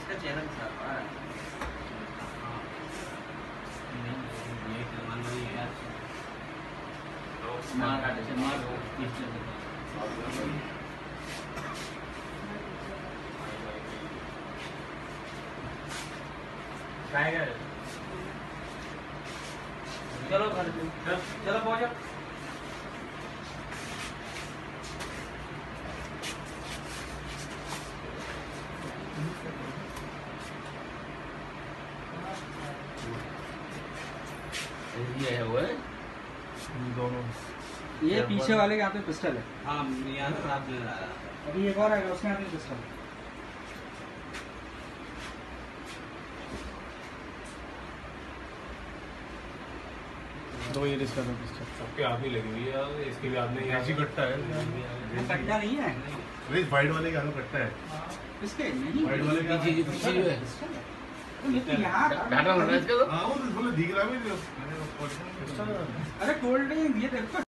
इसका चैनल था ये मान लो ये यार मार काटे से मार दो पीछे टाइगर चलो घर चलो पहुंचो ये है वो दोनों ये पीछे वाले के हाथ में पिस्टल है। हाँ यहाँ से साथ में आ रहा अभी एक और आएगा उसके हाथ में पिस्टल है। दो ये इसका दो पिस्टल सबके हाथ में लगी हुई है, इसके भी हाथ में ऐसी कट्टा है। कट्टा नहीं है अरे वाइट वाले का हाथ कट्टा है, इसके नहीं वाइट वाले का पीछे पीछे है पिस्टल है। तो लेकिन यहाँ डाटा बन रहा है इसका तो हाँ वो तो बोले दिख रहा है। अरे कोल्ड ड्रिंक ये देखो